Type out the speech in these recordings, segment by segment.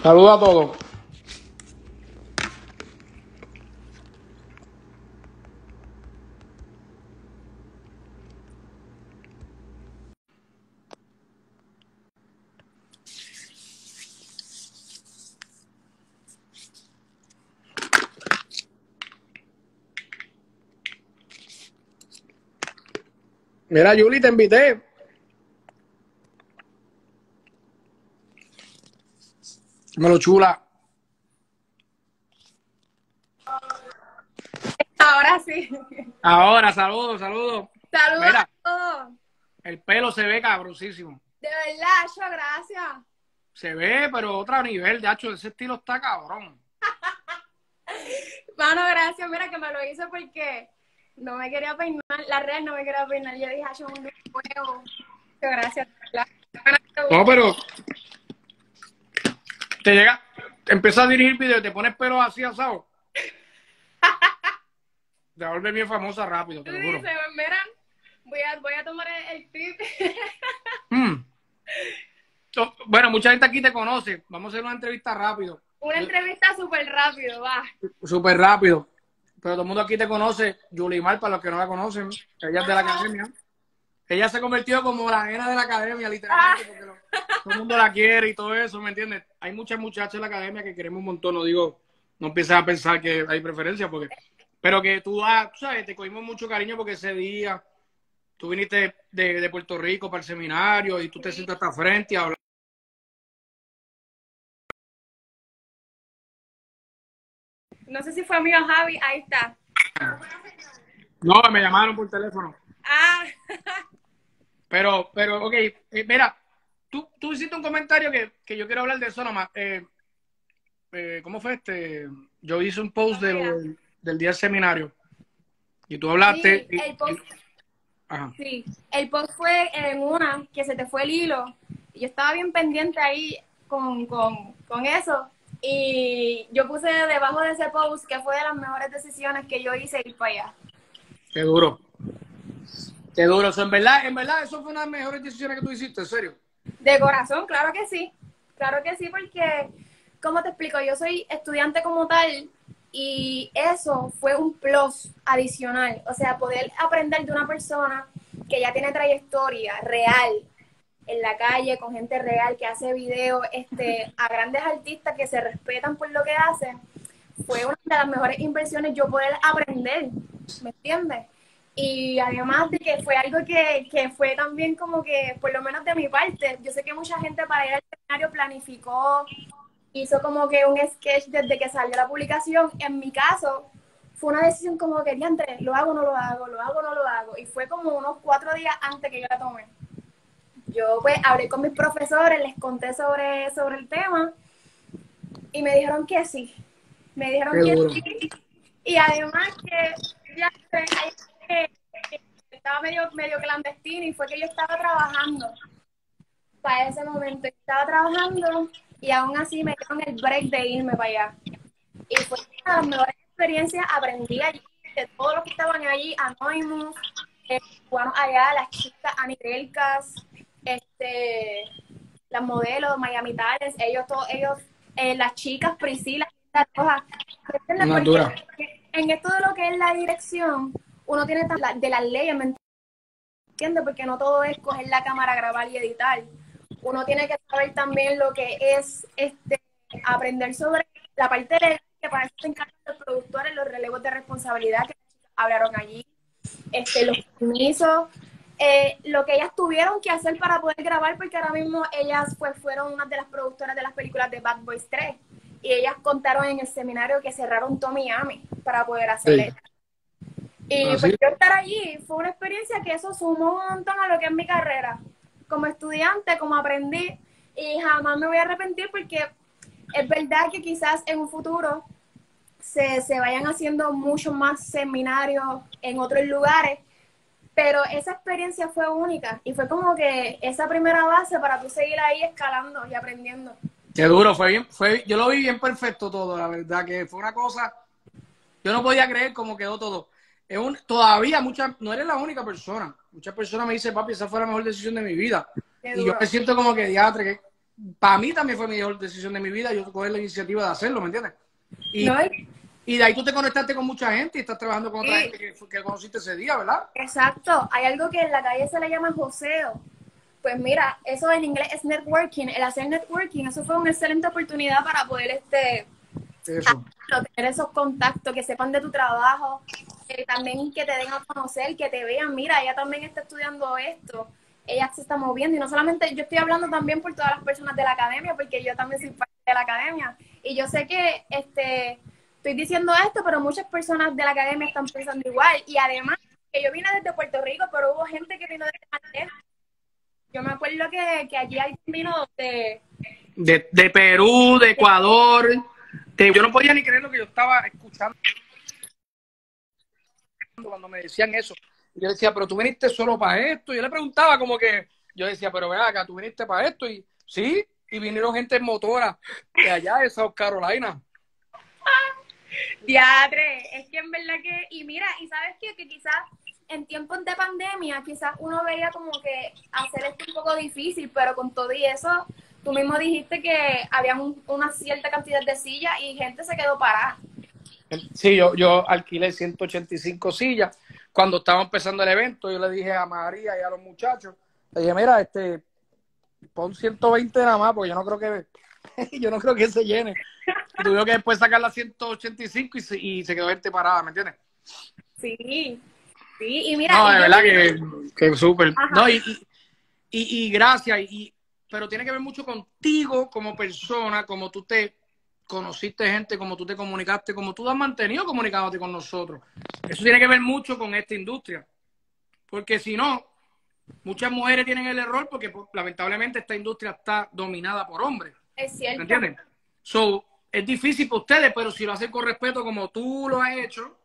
Saludos a todos. Mira, Yuli, te invité. Me lo chula. Ahora sí. Ahora, saludos, saludos. Saludos Mira, a todos. el pelo se ve cabrosísimo. De verdad, yo, gracias. Se ve, pero otro nivel, de hecho, ese estilo está cabrón. Mano, gracias. Mira que me lo hizo porque no me quería peinar. La red no me quería peinar. Yo dije, yo un nuevo. Gracias. No, pero te llega, te empiezas a dirigir videos y te pones pelo así asado. Te va a volver bien famosa rápido, te lo juro. Dice, mira, voy a tomar el tip. Bueno, mucha gente aquí te conoce. Vamos a hacer una entrevista rápido. Una entrevista súper rápido, va. Súper rápido. Pero todo el mundo aquí te conoce. Yulimar, para los que no la conocen, ella es de la academia. Ella se convirtió como la nena de la academia, literalmente, porque todo el mundo la quiere y todo eso, ¿me entiendes? Hay muchas muchachas en la academia que queremos un montón, no digo, no empieces a pensar que hay preferencia, porque, pero que tú sabes, te cogimos mucho cariño porque ese día tú viniste de Puerto Rico para el seminario y tú te sientas hasta frente y hablar. No sé si fue amigo Javi, ahí está. No, me llamaron por teléfono. Ah. Pero, ok, mira, tú hiciste un comentario que yo quiero hablar de eso nomás. ¿Cómo fue este? Yo hice un post del día del seminario y tú hablaste. Sí, el post, ajá. sí, el post fue en una que se te fue el hilo y yo estaba bien pendiente ahí con eso y yo puse debajo de ese post que fue de las mejores decisiones que yo hice ir para allá. Qué duro. Qué duro. Eso, en verdad, eso fue una de las mejores decisiones que tú hiciste, en serio. De corazón, claro que sí. Claro que sí, porque, ¿cómo te explico? Yo soy estudiante como tal y eso fue un plus adicional. O sea, poder aprender de una persona que ya tiene trayectoria real en la calle, con gente real que hace videos, a grandes artistas que se respetan por lo que hacen, fue una de las mejores inversiones yo poder aprender, ¿me entiendes? Y además de que fue algo que fue también como que, por lo menos de mi parte, yo sé que mucha gente para ir al escenario planificó, hizo como que un sketch desde que salió la publicación. En mi caso, fue una decisión como que, diantre, lo hago o no lo hago, lo hago o no lo hago. Y fue como unos 4 días antes que yo la tomé. Yo pues hablé con mis profesores, les conté sobre el tema y me dijeron que sí. Me dijeron que sí. Y además que ya estaba medio clandestino y fue que yo estaba trabajando para ese momento. Estaba trabajando y aún así me dieron el break de irme para allá. Y fue una de las mejores experiencias. Aprendí allí de todos los que estaban allí, Anonymous, cubanos allá, las chicas Anitelcas, las modelos, Miami Tales, ellos, las chicas Priscila, Roja. En esto de lo que es la dirección, uno tiene de las leyes, ¿me entiendes? Porque no todo es coger la cámara, grabar y editar. Uno tiene que saber también lo que es aprender sobre la parte legal, que para eso se encargan los productores, los relevos de responsabilidad que hablaron allí, los permisos, lo que ellas tuvieron que hacer para poder grabar, porque ahora mismo ellas pues fueron una de las productoras de las películas de Bad Boys 3 y ellas contaron en el seminario que cerraron todo Miami para poder hacer eso. Y pues yo estar allí fue una experiencia que eso sumó un montón a lo que es mi carrera como estudiante, como aprendí, y jamás me voy a arrepentir porque es verdad que quizás en un futuro se vayan haciendo muchos más seminarios en otros lugares, pero esa experiencia fue única y fue como que esa primera base para tú seguir ahí escalando y aprendiendo. Qué duro, yo lo vi bien perfecto todo, la verdad, que fue una cosa, yo no podía creer cómo quedó todo. Todavía no eres la única persona. Muchas personas me dicen, papi, esa fue la mejor decisión de mi vida. Y yo me siento como que diatre, para mí también fue mi mejor decisión de mi vida, yo coger la iniciativa de hacerlo, ¿me entiendes? Y, No, y de ahí tú te conectaste con mucha gente y estás trabajando con otra gente que conociste ese día, ¿verdad? exacto. Hay algo que en la calle se le llama joseo. Pues mira, eso en inglés es networking. El hacer networking, eso fue una excelente oportunidad para poder Eso. tener esos contactos, que sepan de tu trabajo, también que te den a conocer, que te vean, mira, ella también está estudiando esto, ella se está moviendo, y no solamente, yo estoy hablando también por todas las personas de la academia, porque yo también soy parte de la academia, y yo sé que estoy diciendo esto, pero muchas personas de la academia están pensando igual, y además, que yo vine desde Puerto Rico, pero hubo gente que vino desde Martínez. Yo me acuerdo que allí alguien vino De Perú, de Ecuador. Yo no podía ni creer lo que yo estaba escuchando cuando me decían eso. Yo decía, pero tú viniste solo para esto. Yo le preguntaba como que, yo decía, pero vea acá, tú viniste para esto. Y sí, y vinieron gente en motora de allá de South Carolina. Diadre, es que en verdad que, y mira, y sabes qué? Que quizás en tiempos de pandemia, quizás uno veía como que hacer esto un poco difícil, pero con todo y eso, tú mismo dijiste que había una cierta cantidad de sillas y gente se quedó parada. Sí, yo alquilé 185 sillas. Cuando estaba empezando el evento, yo le dije a María y a los muchachos, le dije, mira, pon 120 nada más, porque yo no creo que yo no creo que se llene. Y tuvieron que después sacar las 185 y se quedó gente parada, ¿me entiendes? Sí, sí, y mira. No, y de yo verdad dije, que súper. ajá, No, y gracias, pero tiene que ver mucho contigo como persona, como tú te conociste gente, como tú te comunicaste, como tú has mantenido comunicándote con nosotros. Eso tiene que ver mucho con esta industria. Porque si no, muchas mujeres tienen el error porque pues, lamentablemente esta industria está dominada por hombres. es ¿Me cierto. entienden? So, es difícil para ustedes, pero si lo hacen con respeto como tú lo has hecho,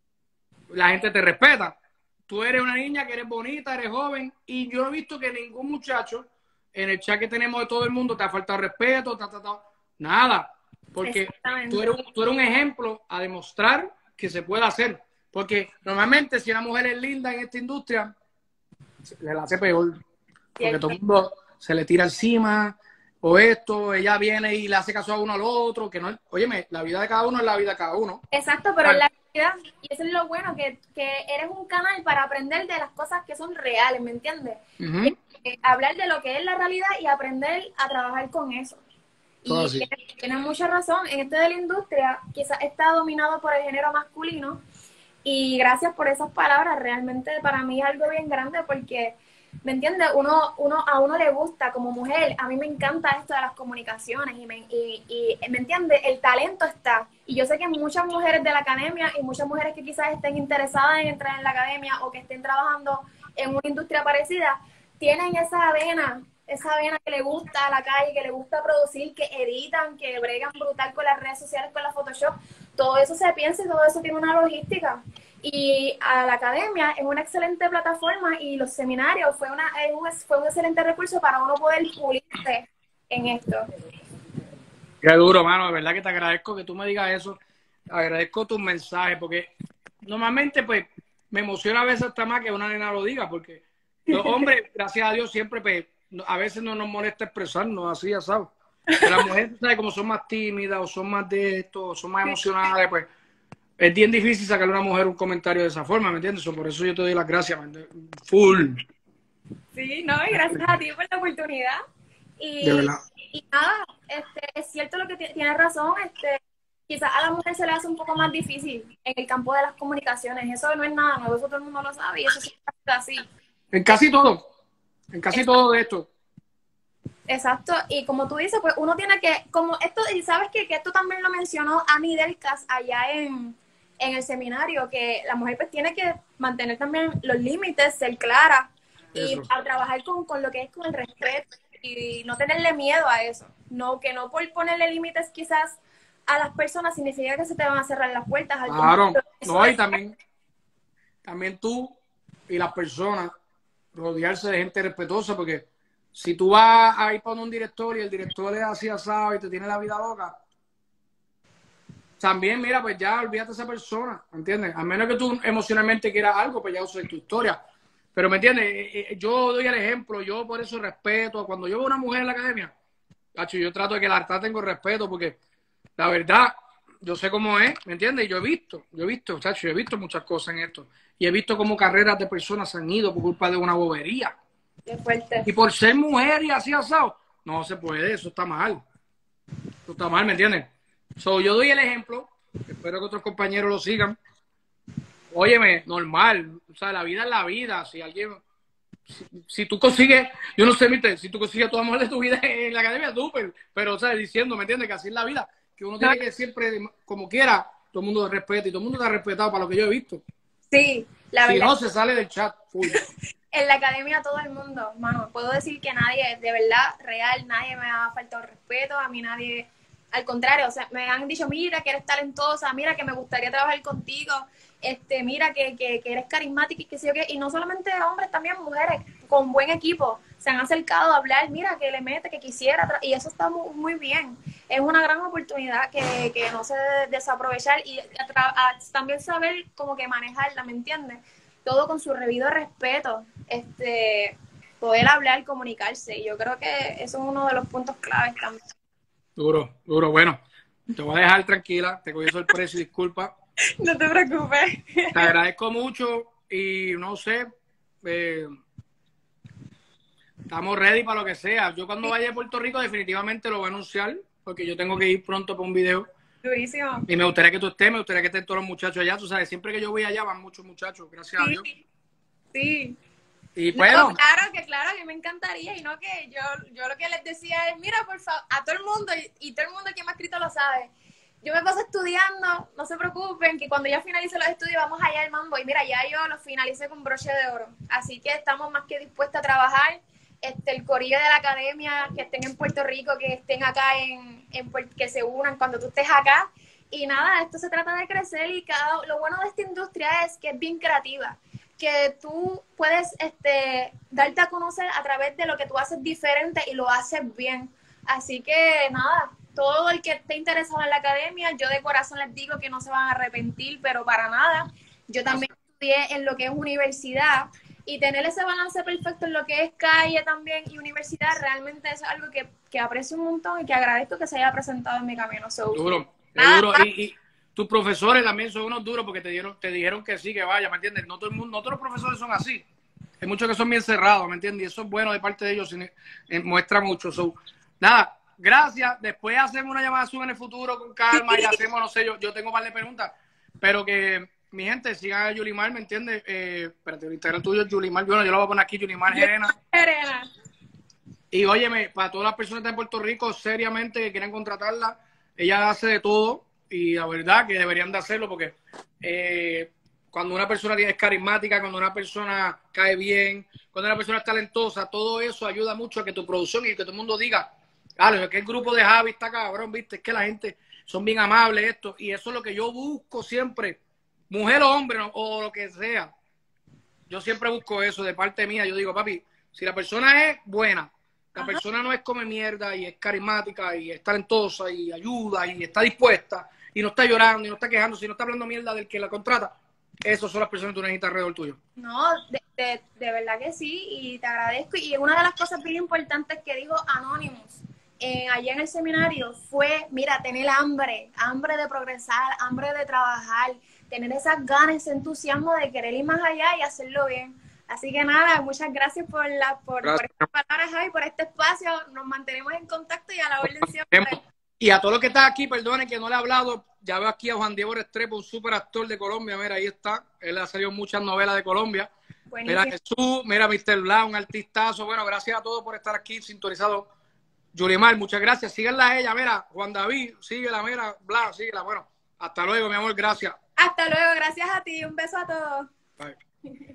la gente te respeta. Tú eres una niña que eres bonita, eres joven, y yo no he visto que ningún muchacho en el chat que tenemos de todo el mundo te ha faltado respeto, nada. Porque tú eres un ejemplo a demostrar que se puede hacer. Porque normalmente si una mujer es linda en esta industria, le la hace peor. Porque todo el mundo se le tira encima, o esto, ella viene y le hace caso a uno al otro, que no, óyeme, la vida de cada uno es la vida de cada uno. Exacto, pero en la realidad, y eso es lo bueno, que eres un canal para aprender de las cosas que son reales, ¿me entiendes? Hablar de lo que es la realidad y aprender a trabajar con eso. Y tienes mucha razón, en de la industria quizás está dominado por el género masculino, y gracias por esas palabras, realmente para mí es algo bien grande porque, ¿me entiendes? A uno le gusta como mujer, a mí me encanta esto de las comunicaciones y ¿me entiendes? El talento está. Y yo sé que muchas mujeres de la academia y muchas mujeres que quizás estén interesadas en entrar en la academia o que estén trabajando en una industria parecida, tienen esa vena que le gusta a la calle, que le gusta producir, que editan, que bregan brutal con las redes sociales, con la Photoshop. Todo eso se piensa y todo eso tiene una logística. Y a la academia es una excelente plataforma y los seminarios fue un excelente recurso para uno poder pulirse en esto. Qué duro, mano. De verdad que te agradezco que tú me digas eso. Agradezco tus mensajes porque normalmente pues me emociona a veces hasta más que una nena lo diga porque los hombres, gracias a Dios, siempre pues, a veces no nos molesta expresarnos así, ya sabes. Pero las mujeres, ¿sabes? Como son más tímidas o son más de esto, o son más emocionales, pues es bien difícil sacarle a una mujer un comentario de esa forma, ¿me entiendes? Por eso yo te doy las gracias, full. Sí, no, y gracias a ti por la oportunidad. De verdad. Y nada, es cierto lo que tienes razón, quizás a la mujer se le hace un poco más difícil en el campo de las comunicaciones. Eso no es nada nuevo, eso todo el mundo lo sabe y eso siempre ha sido así. En casi todo de esto. Exacto, y como tú dices, pues uno tiene que, como esto, y sabes que esto también lo mencionó Ani Delcas allá en el seminario, que la mujer pues tiene que mantener también los límites, ser clara, y a trabajar con lo que es con el respeto, y no tenerle miedo a eso. No, que no por ponerle límites quizás a las personas significa que se te van a cerrar las puertas. Claro, no, y también tú y las personas rodearse de gente respetuosa, porque si tú vas a ir para un director y el director es así asado y te tiene la vida loca, también, mira, pues ya olvídate de esa persona, ¿me entiendes? A menos que tú emocionalmente quieras algo, pues ya usas tu historia. Pero, ¿me entiendes? Yo doy el ejemplo, yo por eso respeto. Cuando yo veo a una mujer en la academia, Chacho, yo trato de que la traten con respeto porque la verdad, yo sé cómo es, ¿me entiendes? Y yo he visto, chacho, yo he visto muchas cosas en esto. Y he visto cómo carreras de personas se han ido por culpa de una bobería. Qué fuerte. Y por ser mujer y así asado, no se puede, eso está mal. Eso está mal, ¿me entiendes? So, yo doy el ejemplo, espero que otros compañeros lo sigan. Óyeme, normal, o sea, la vida es la vida. Si alguien, si tú consigues, yo no sé, ¿viste? Si tú consigues tu amor de tu vida en la academia, súper. Pero, o sea, diciendo, ¿me entiendes? Que así es la vida. Que uno tiene que siempre, como quiera, todo el mundo respete y todo el mundo te ha respetado para lo que yo he visto. Sí, la Si verdad. no, se sale del chat. Full. En la academia todo el mundo, mano, puedo decir que nadie, de verdad, real, nadie me ha faltado respeto, a mí nadie, al contrario, o sea, me han dicho, mira que eres talentosa, mira que me gustaría trabajar contigo, mira que eres carismática y que sé yo qué, y no solamente hombres, también mujeres, con buen equipo, se han acercado a hablar, mira que le mete, que quisiera, y eso está muy, muy bien, es una gran oportunidad que no se debe desaprovechar y también saber como que manejarla, ¿me entiendes? Todo con su debido respeto, poder hablar, comunicarse. Y yo creo que eso es uno de los puntos claves también. Duro, duro. Bueno, te voy a dejar tranquila, te cogí sorpresa y disculpa. No te preocupes. Te agradezco mucho y no sé, estamos ready para lo que sea. Yo cuando vaya a Puerto Rico definitivamente lo voy a anunciar porque yo tengo que ir pronto para un video. Durísimo. Y me gustaría que tú estés, me gustaría que estén todos los muchachos allá. Tú sabes, siempre que yo voy allá van muchos muchachos, gracias a Dios. Sí. Y bueno, No, claro, que me encantaría. Y no que yo lo que les decía es, mira, por favor, a todo el mundo, y todo el mundo que me ha escrito lo sabe. Yo me paso estudiando, no se preocupen, que cuando ya finalice los estudios vamos allá al mambo. Y mira, ya yo los finalicé con broche de oro. Así que estamos más que dispuestos a trabajar. El corillo de la academia, que estén en Puerto Rico, que estén acá que se unan cuando tú estés acá. Y nada, esto se trata de crecer y lo bueno de esta industria es que es bien creativa, que tú puedes darte a conocer a través de lo que tú haces diferente y lo haces bien. Así que nada, todo el que esté interesado en la academia, yo de corazón les digo que no se van a arrepentir, pero para nada. Yo también estudié en lo que es universidad y tener ese balance perfecto en lo que es calle también y universidad realmente es algo que aprecio un montón y que agradezco que se haya presentado en mi camino. Duro, es duro. Y tus profesores también son unos duros porque te dijeron que sí, que vaya, ¿me entiendes? No todo el mundo, no todos los profesores son así. Hay muchos que son bien cerrados, ¿me entiendes? Y eso es bueno de parte de ellos, muestra mucho. Nada, gracias. Después hacemos una llamada Zoom en el futuro con calma y hacemos, no sé, yo tengo un par de preguntas, pero que mi gente sigan a Yulimar, ¿me entiendes? Espérate, el Instagram tuyo es Yulimar. Bueno, yo lo voy a poner aquí, Yulimar Gerena. Y óyeme, para todas las personas de Puerto Rico, seriamente, que quieran contratarla, ella hace de todo y la verdad que deberían de hacerlo porque cuando una persona es carismática, cuando una persona cae bien, cuando una persona es talentosa, todo eso ayuda mucho a que tu producción y que todo el mundo diga, claro, es que el grupo de Javi está cabrón, viste, es que la gente son bien amables esto y eso es lo que yo busco siempre, mujer o hombre o lo que sea. Yo siempre busco eso de parte mía. Yo digo, papi, si la persona es buena, la persona no es come mierda y es carismática y es talentosa y ayuda y está dispuesta y no está llorando y no está quejando, si no está hablando mierda del que la contrata, esas son las personas que tú necesitas alrededor tuyo. No, de verdad que sí, y te agradezco. Y una de las cosas bien importantes que dijo Anonymous allá en el seminario fue, mira, tener hambre de progresar, hambre de trabajar, tener esas ganas, ese entusiasmo de querer ir más allá y hacerlo bien. Así que nada, muchas gracias por estas palabras, Javi, por este espacio. Nos mantenemos en contacto y a la orden siempre. Y a todos los que están aquí, perdonen que no le he hablado, ya veo aquí a Juan Diego Restrepo, un súper actor de Colombia, mira, ahí está, él ha salido en muchas novelas de Colombia. Buenísimo. Mira Jesús, mira Mr. Bla, un artistazo. Bueno, gracias a todos por estar aquí sintonizados. Yulimar, muchas gracias, síganla a ella, mira, Juan David, síguela, mira, Bla, síguela, bueno, hasta luego, mi amor, gracias. Hasta luego, gracias a ti, un beso a todos. Bye.